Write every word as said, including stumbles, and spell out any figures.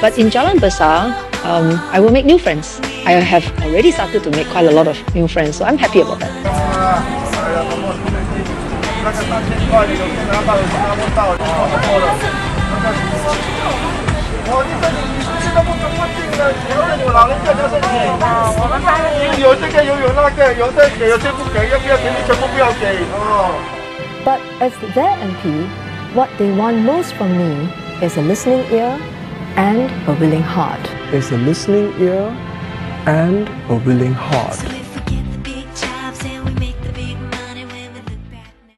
But in Jalan Besar, um, I will make new friends. I have already started to make quite a lot of new friends, so I'm happy about that. But as their M P, what they want most from me is a listening ear and a willing heart. Is a listening ear and a willing heart.